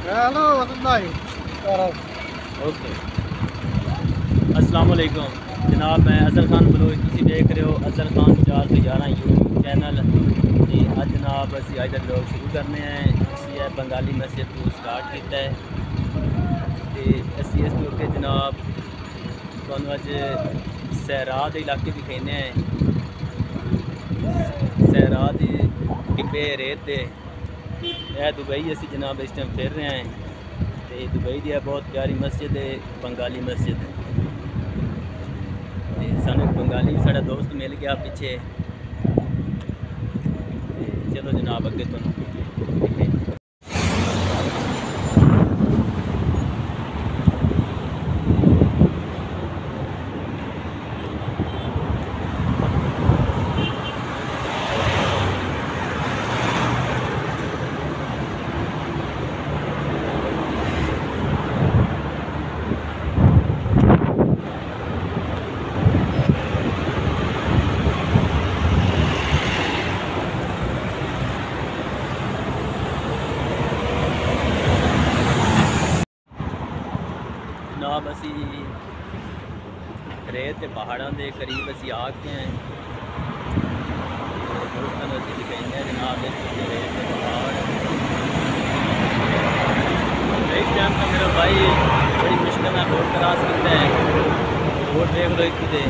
Hello वसंत okay अस्सलाम वालेकुम जनाब, मैं अजहर खान बलोच, तुम देख रहे हो अजहर खान 411 यूट्यूब चैनल। तो अज जनाब असी अज का ब्लॉग शुरू करने हैं। असी बंगाली मस्जिद को स्टार्ट किया है तो असी इस तो अगे जनाब तुहानू अज सहरा के इलाके दिखाने हैं। सहरा के टिब्बे रेत दे यह दुबई असी जनाब इस टाइम फिर रहे हैं। तो दुबई की बहुत प्यारी मस्जिद है, बंगाली मस्जिद। सानू बंगाली साड़ा दोस्त मिल गया पिछे। चलो जनाब अगे तुहानू जनाब असी रेत के पहाड़ों के करीब असी आ गए हैं। दोस्तों असी दिखाने जनाब रेत के पहाड़। इस टाइम का मेरा भाई बड़ी मुश्किल में रोड क्रॉस करता है। रोड देख लो इतने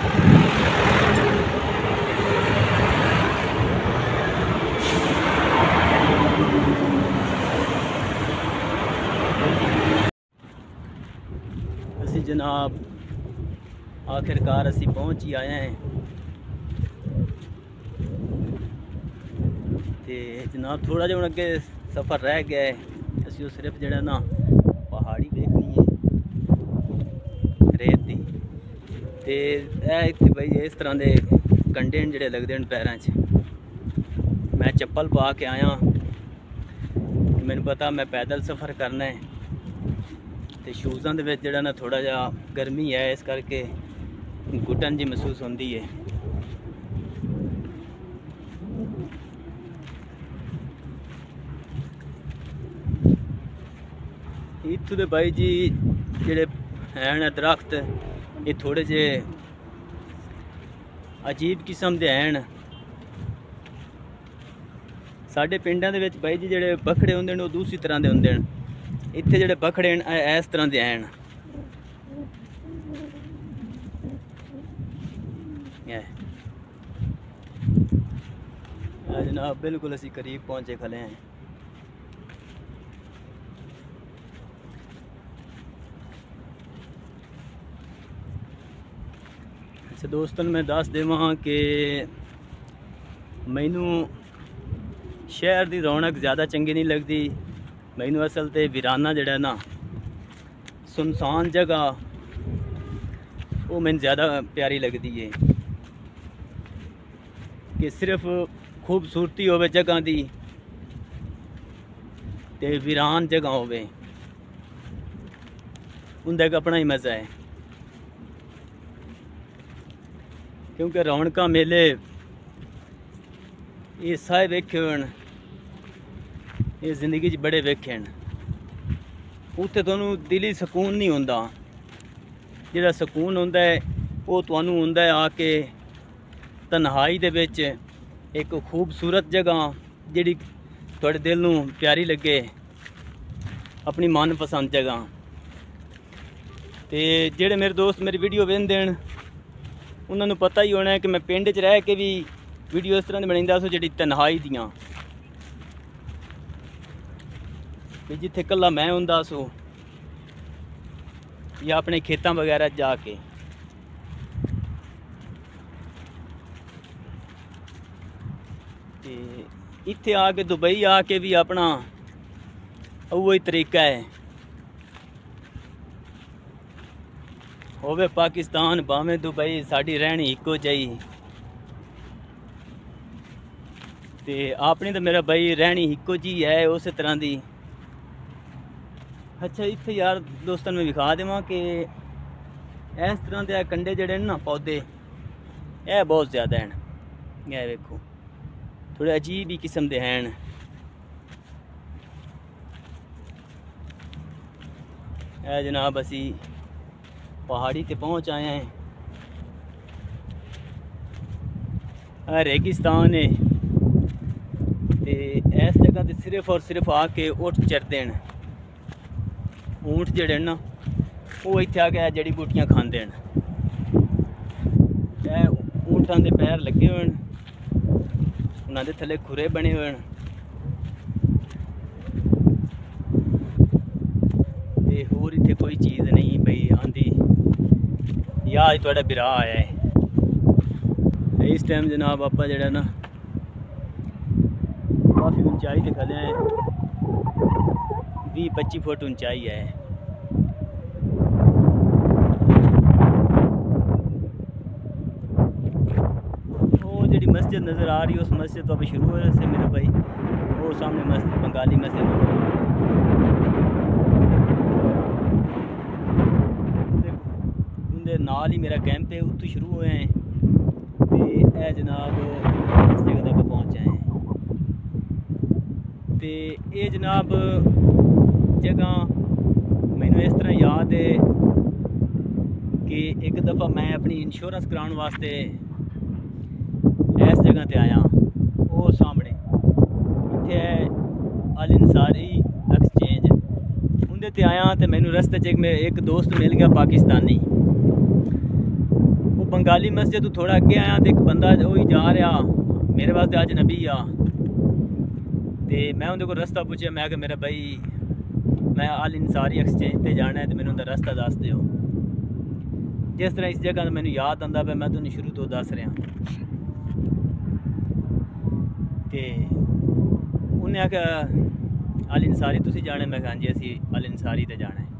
असी जनाब आखिरकार असी पहुँच ही आए हैं। तो जनाब थोड़ा जो अगे सफ़र रह गया है। असी वो सिर्फ जड़ा ना पहाड़ी देखनी है रेत की। तो इतने भाई इस तरह के कंडे जोड़े लगते हैं पैरों च। मैं चप्पल पा के आया, मैंने पता मैं पैदल सफ़र करना है। तो शूज़ों के जोड़ा ना थोड़ा जा गर्मी है, इस करके घुटन जी महसूस होती है। इत्थों दे भाई जी जेड़े हैं दरख्त ये थोड़े जे अजीब किस्म के हैं। साढ़े पिंडों के भाई जी जेड़े बखड़े होंगे वो दूसरी तरह के होंगे। इत्थे जेड़े बखड़े हैं इस तरह के हैं। जनाब बिल्कुल असी करीब पहुँचे खले हैं। अच्छा दोस्तों मैं दस देवां कि मैनू शहर की रौनक ज़्यादा चंगी नहीं लगती। मैनू असल तो वीराना जड़ा ना सुनसान जगह वो मैंने ज़्यादा प्यारी लगती है। कि सिर्फ खूबसूरती होवे जगह की ते वीरान जगह होवे उनका एक अपना ही मज़ा है। क्योंकि रौनक मेले ये सारे वेखे होन, ये जिंदगी च बड़े वेखे हैं। उत्थे तुहानू दिली सुकून नहीं होंदा। जिहड़ा सुकून होंदा है वो तुहानू होंदा है आके तन्हाई दे विच एक खूबसूरत जगह जिहड़ी तुहाडे दिल नू प्यारी लगे, अपनी मनपसंद जगह। तो जिहड़े मेरे दोस्त मेरी वीडियो वेंदे हैं उन्होंने पता ही होना है कि मैं पिंड च रह के भी वीडियो इस तरह की बनाईंदा सो जिहड़ी तन्हाई दियां भी जिथे कल्ला मैं हुंदा सो या अपने खेतों वगैरह जाके। इत्थे आके दुबई आके भी अपना वही तरीका है। होवे पाकिस्तान भावें दुबई साड़ी रहनी इको जही। ते अपनी तो मेरा भाई रहनी इको जी है उस तरह की। अच्छा इत्थे यार दोस्तों में विखा देवां कि इस तरह के कंडे जड़े ना पौधे यह बहुत ज़्यादा हैं। यह वेखो थोड़े अजीब ही किस्म के हैं। है जनाब असी पहाड़ी ते पहुँच आए हैं। रेगिस्तान है ते इस जगह ते सिर्फ और सिर्फ आके उठ चरते हैं। ऊँट जड़े ना वो इत्थे आके जड़ी बूटियां खाते हैं। ऊँटां दे पैर लगे हुए हैं, उन्होंने थले खुरे बने हुए हैं ते होर इत्थे कोई चीज़ नहीं भाई आंदी। या अज तुहाडा बिरा आया है इस टाइम जनाब। आप जड़ा ना काफ़ी ऊंचाई ते खड़े हैं, 20-25 फुट ऊंचाई है। वो जी मस्जिद नज़र आ रही है, उस मस्जिद तो अभी शुरू हो से मेरा भाई वो सामने मस्जिद बंगाली मस्जिद उनके नाल ही मेरा कैंप है, उत्थों शुरू हुए हैं तो यह जनाब इस जगह तक पहुँचे हैं। तो ये जनाब जगह मैनू इस तरह याद है कि एक दफ़ा मैं अपनी इंश्योरेंस कराने वास्ते इस जगह ते आया। वो सामने इत्थे है अल इंसारी एक्सचेंज, उंदे ते आया तो मैनू रस्ते च एक दोस्त मिल गया पाकिस्तानी। वो बंगाली मस्जिद तो थोड़ा अगे आया तो एक बंदा वही जा रहा मेरे वास्ते अज नबी आ। तो मैं उनके को रस्ता पूछा, मैं कि मेरा भाई मैं अल इंसारी एक्सचेंज ते जाना है तो मैंने उनका रस्ता दस दो। जिस तरह इस जगह मैंने याद आंदा पे मैं तुहानू शुरू तो दस रहा। तो उन्हें आख्या अल इंसारी तुसी जाना है? मैं कहा जी असी अल इंसारी ते जाना है।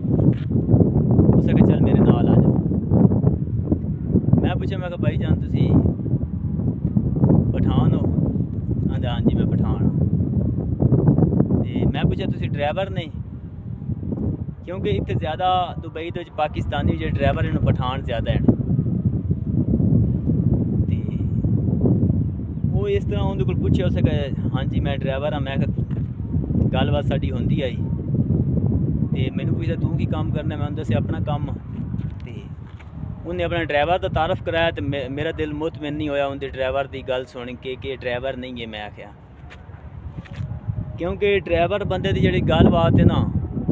उस आख्या चल मेरे नाल आ जाओ। मैं पूछा, मैं कहा भाई जान तुसी पठान हो? आंदा हाँ जी मैं पठान हाँ। तो मैं पूछा तुसी ड्राइवर नहीं? क्योंकि इतने ज़्यादा दुबई तो पाकिस्तानी जो ड्राइवर हैं पठान ज़्यादा हैं। वो इस तरह उन्हें को पूछे, उसे कहे हाँ जी मैं ड्राइवर हाँ। मैं गलबात साड़ी होंदी आई तो मैंने पूछा तू की काम करना? मैं उन्हें दस्या अपना काम। तो उन्हें अपना ड्राइवर का तारफ़ कराया तो मेरा दिल मुतमईन नहीं होया उनके ड्राइवर की गल सुन के ड्राइवर नहीं है। मैं आख्या क्योंकि ड्राइवर बंदे की जी गल बात है ना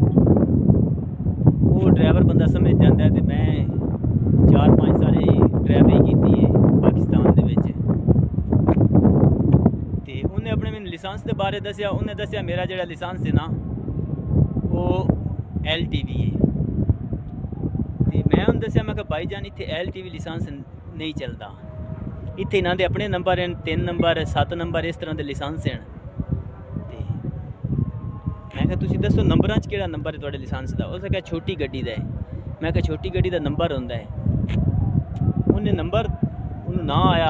वो ड्राइवर बंदा समझ जाता है। तो मैं 4-5 साल ड्राइवरी की है पाकिस्तान के विच। तो उन्हें अपने मैंने लाइसेंस के बारे दसिया। उन्हें दसिया मेरा जो लाइसेंस है ना वो LTV है। तो मैं उन्हें दसिया मैं भाई जान इतने LTV लाइसेंस नहीं चलता, इतने इन्होंने अपने नंबर हैं 3 नंबर 7 नंबर इस तरह के लाइसेंस हैं। मैं कहा तुसी दसो नंबर च केड़ा नंबर है तुहाडे लाइसेंस का? उस कहा छोटी गड्डी का है। मैं कहा छोटी गड्डी का नंबर होंदा है? उन्हें नंबर उन्हें ना आया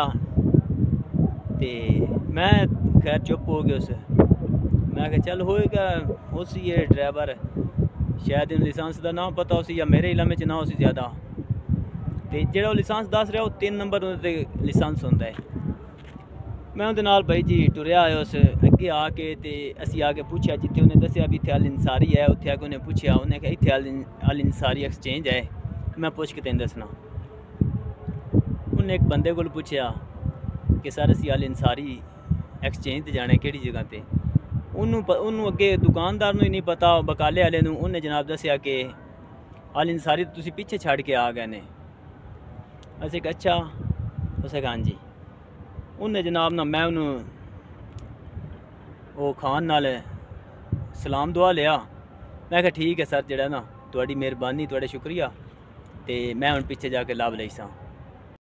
तो मैं खैर चुप हो गया। उस मैं कहा चल होएगा उसी ये ड्राइवर शायद इन लाइसेंस का ना पता उसी या मेरे इलामे च ना उसी ज़्यादा। तो जो लाइसेंस दस रहा वो 3 नंबर उन्हें लाइसेंस होंदा है। मैं उनके नाल भाई जी टुरया आया। उस अगे आके तो असी आके पूछा जिते उन्हें दसिया भी इतने अल इंसारी है। उत्थे आके उन्हें पूछा, उन्हें कहा इतने अल इंसारी एक्सचेंज है। मैं पूछ के तेन दसना। उन्हें एक बंदे को पूछा कि सर असी अल इंसारी एक्सचेंज जाना है किहड़ी जगह ते? उन्होंने अगे दुकानदार नूं ही नहीं पता, बकाले वाले नूं उन्हें जनाब दसिया कि अल इंसारी तो तुसी पीछे छड़ के आ गए ने। असें कहा अच्छा? उसे कहा हाँ जी। उन्हें जनाब ना मैं उन्होंने वो खान नाल सलाम दुआ लिया। मैं कहा ठीक है सर जड़ा ना थोड़ी मेहरबानी थोड़ा शुक्रिया। तो मैं हुण पीछे जाके लाभ लई सा।